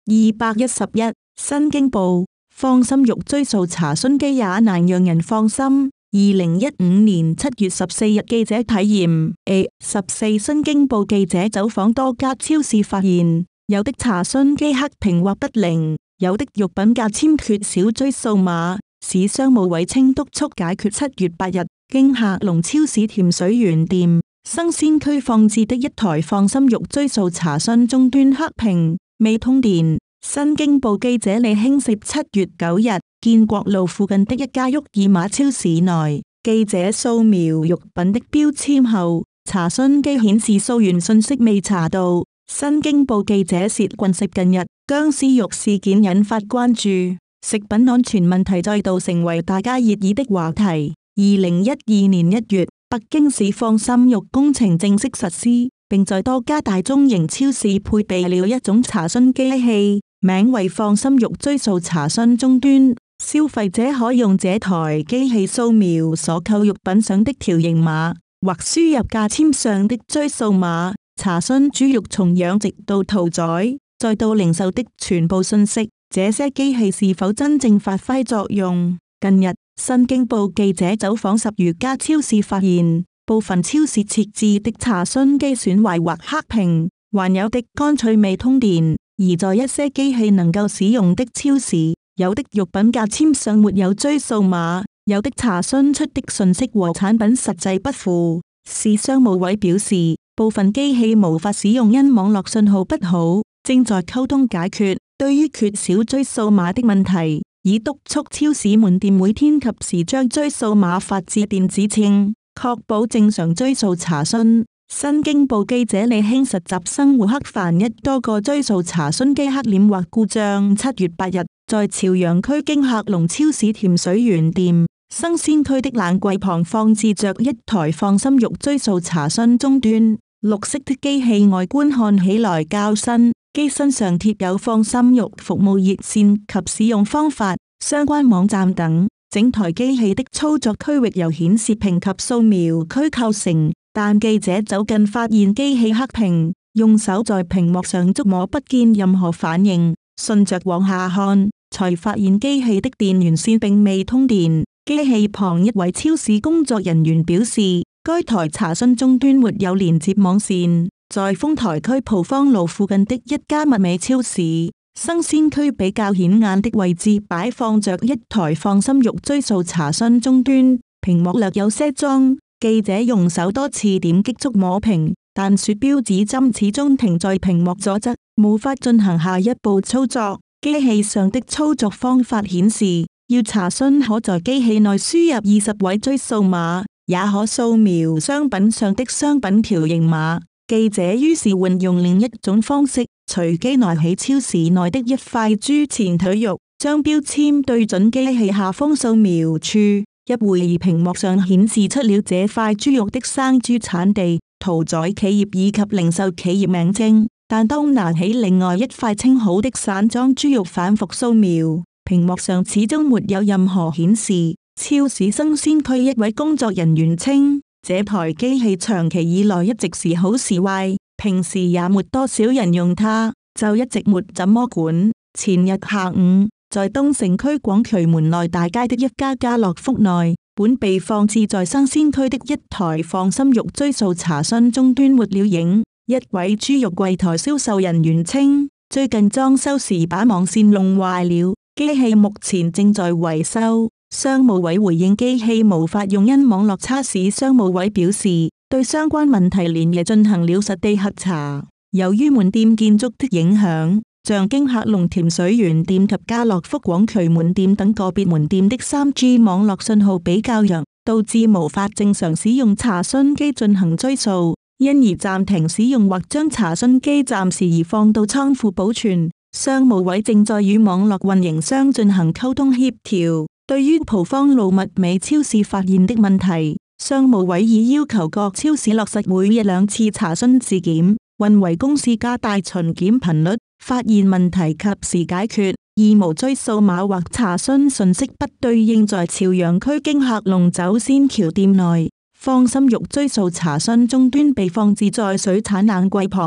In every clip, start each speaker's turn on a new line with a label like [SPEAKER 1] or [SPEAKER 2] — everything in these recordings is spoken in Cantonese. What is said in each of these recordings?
[SPEAKER 1] 211新京報放心肉追溯查詢機也難讓人放心。2015年7月14日記者體驗 A14 新京報記者走訪多家超市，發現有的查詢機黑屏或不靈，有的肉品價籤缺少追溯碼。市商務委稱督促解決。7月8日，經客隆超市甜水園店生鮮區放置的一台放心肉追溯查詢終端黑屏，未通電。新京報記者李興攝7月9日，建國路附近的一家沃爾瑪超市內，記者掃描肉品的標籤後，查詢機顯示溯源信息未查到。新京報記者薛俊石近日僵屍肉事件引發關注，食品安全問題再度成為大家熱議的話題。2012年1月，北京市放心肉工程正式實施，並在多家大中型超市配備了一種查詢機器，名為放心肉追溯查詢終端。消費者可用這台機器掃描所購肉品上的條形碼，或輸入價籤上的追溯碼，查詢豬肉從養殖到屠宰再到零售的全部信息。這些機器是否真正發揮作用？近日，新京報記者走訪10餘家超市，發現部分超市設置的查詢機損壞或黑屏，還有的乾脆未通電。而在一些機器能夠使用的超市，有的肉品價籤上沒有追溯碼，有的查詢出的信息和產品實際不符。市商務委表示，部分機器無法使用，因網絡信號不好，正在溝通解決。對於缺少追溯碼的問題，已督促超市門店每天及時將追溯碼發至電子秤，確保正常追溯查詢。新京報記者李興實習生胡克凡一多個追溯查詢機黑臉或故障。7月8日，在朝陽區經客隆超市甜水園店生鮮區的冷櫃旁放置着一台放心肉追溯查詢終端，綠色的機器外觀看起來較新。機身上貼有放心肉服務熱線及使用方法、相關網站等。整台機器的操作區域由顯示屏及掃描區構成，但記者走近發現機器黑屏，用手在屏幕上觸摸不見任何反應，順着往下看，才發現機器的電源線並未通電。機器旁一位超市工作人員表示，該台查詢終端沒有連接網線。在豐台區蒲芳路附近的一家物美超市生鮮區比較顯眼的位置擺放着一台放心肉追溯查詢終端，屏幕略有些髒，記者用手多次點擊觸摸屏，但鼠標指針始終停在屏幕左側，無法進行下一步操作。機器上的操作方法顯示，要查詢可在機器內輸入20位追溯碼，也可掃描商品上的商品條形碼。記者於是換用另一種方式，隨機拿起超市內的一塊豬前腿肉，將標籤對準機器下方掃描處，一會兒屏幕上顯示出了這塊豬肉的生豬產地、屠宰企業以及零售企業名稱。但當拿起另外一塊清好的散裝豬肉反覆掃描，屏幕上始終沒有任何顯示。超市生鮮區一位工作人員稱，這台機器長期以來一直時好時壞，平時也沒多少人用它，就一直沒怎麼管。前日下午，在東城區廣渠門內大街的一家家樂福內，本被放置在生鮮區的一台放心肉追溯查詢終端沒了影。一位豬肉櫃台銷售人員稱，最近裝修時把網線弄壞了，機器目前正在維修。商務委回應機器無法用，因網絡差。市商務委表示，對相關問題連夜進行了實地核查。由於門店建築的影響，像經客隆甜水園店及家樂福廣渠門店等個別門店的 3G 網絡信號比較弱，導致無法正常使用查詢機進行追溯，因而暫停使用或將查詢機暫時移放到倉庫保存。商務委正在與網絡運營商進行溝通協調。對於蒲芳路物美超市發現的問題，商務委已要求各超市落實每日2次查詢自檢，運維公司加大巡檢頻率，發現問題及時解決。二無追溯碼或查詢信息不對應，在朝陽區經客隆走仙橋店內，放心肉追溯查詢終端被放置在水產冷櫃旁。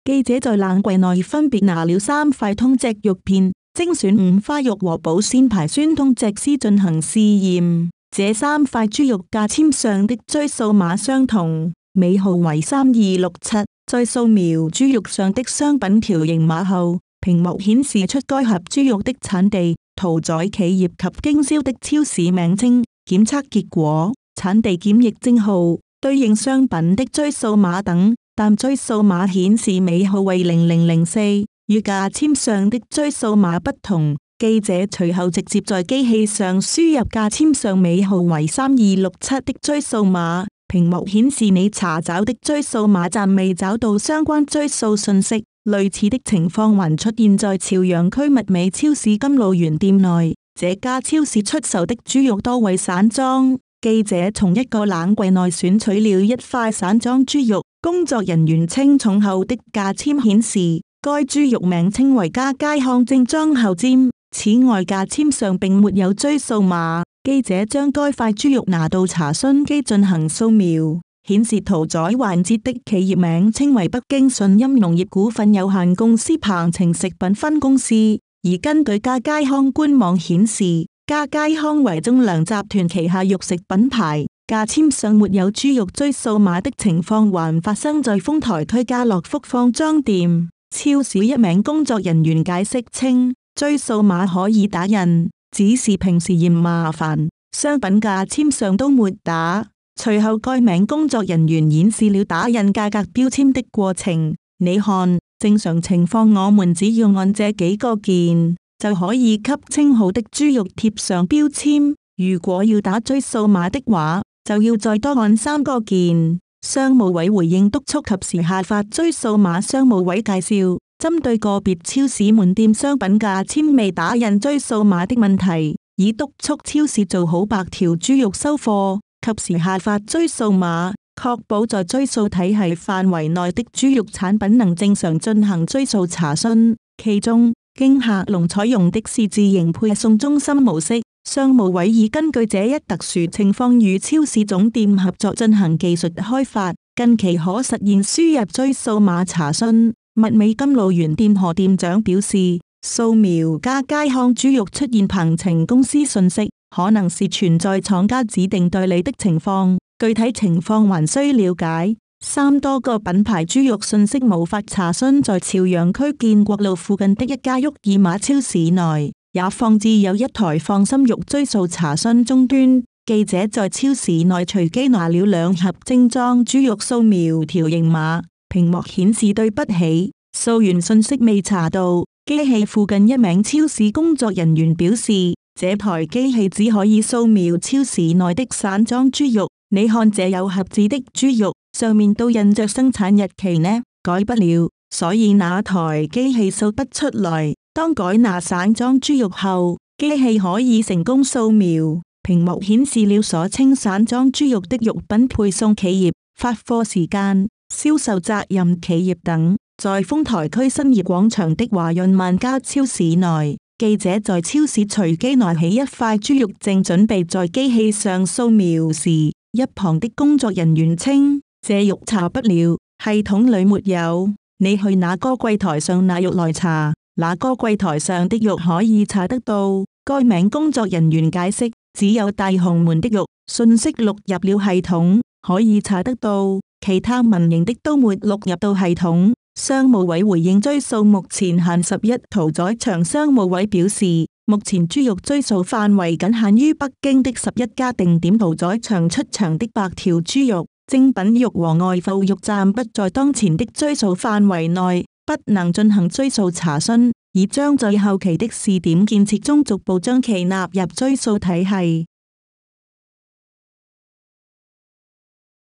[SPEAKER 1] 記者在冷櫃內分別拿了3塊通脊肉片，精選5花肉和保鮮牌酸通脊絲進行試驗。這3塊豬肉價籤上的追溯碼相同，尾號為3267。在掃描豬肉上的商品條形碼後，屏幕顯示出該盒豬肉的產地、屠宰企業及經銷的超市名稱、檢測結果、產地檢疫證號、對應商品的追溯碼等，但追溯碼顯示尾號為0004，與價籤上的追溯碼不同。記者隨後直接在機器上輸入價籤上尾號為3267的追溯碼，屏幕顯示你查找的追溯碼暫未找到相關追溯信息。類似的情況還出現在朝陽區物美超市金鹿園店內，這家超市出售的豬肉多為散裝。記者從一個冷櫃內選取了一塊散裝豬肉，工作人員稱重後的價籤顯示該豬肉名稱為家佳康正裝後尖。此外，價籤上並沒有追溯碼。記者將該塊豬肉拿到查詢機進行掃描，顯示屠宰環節的企業名稱為北京順鑫農業股份有限公司鵬程食品分公司，而根據家佳康官網顯示，家佳康為中糧集團旗下肉食品牌。價籤上沒有豬肉追溯碼的情況還發生在豐台區家樂福放裝店。超市一名工作人員解釋稱，追溯碼可以打印，只是平時嫌麻煩，商品價籤上都沒打。隨後該名工作人員演示了打印價格標籤的過程。你看，正常情況我們只要按這幾個鍵就可以給稱好的豬肉貼上標籤，如果要打追溯碼的話，就要再多按3個鍵。商務委回應督促及時下發追溯碼。商務委介紹，針對個別超市門店商品價籤未打印追溯碼的問題，已督促超市做好白條豬肉收貨，及時下發追溯碼，確保在追溯體系範圍內的豬肉產品能正常進行追溯查詢。其中，經客隆採用的是自營配送中心模式。商務委已根據這一特殊情況與超市總店合作進行技術開發，近期可實現輸入追溯碼查詢。物美金鹿園店何店長表示，掃描家佳康豬肉出現鵬程公司信息，可能是存在廠家指定代理的情況，具體情況還需了解。多個品牌豬肉信息無法查詢在朝陽區建國路附近的一家沃爾瑪超市內，也放置有一台放心肉追溯查詢終端。記者在超市內隨機拿了2盒精裝豬肉掃描條形碼，屏幕顯示對不起，掃完信息未查到。機器附近一名超市工作人員表示，這台機器只可以掃描超市內的散裝豬肉。你看這有盒子的豬肉，上面都印着生產日期呢，改不了，所以那台機器掃不出來。當改拿散裝豬肉後，機器可以成功掃描，屏幕顯示了所稱散裝豬肉的肉品配送企業、發貨時間、銷售責任企業等。在豐台區新業廣場的華潤萬家超市內，記者在超市隨機拿起一塊豬肉，正準備在機器上掃描時，一旁的工作人員稱：這肉查不了，系統裏沒有，你去那個櫃台上拿肉來查。那個櫃台上的肉可以查得到。該名工作人員解釋，只有大紅門的肉信息錄入了系統，可以查得到，其他民營的都沒錄入到系統。商務委回應追溯目前限11屠宰場。商務委表示，目前豬肉追溯範圍僅限於北京的11家定點屠宰場出場的白條豬肉，精品肉和外埠肉暫不在當前的追溯範圍內，不能進行追溯查詢，而將在後期的試點建設中逐步將其納入追溯體系。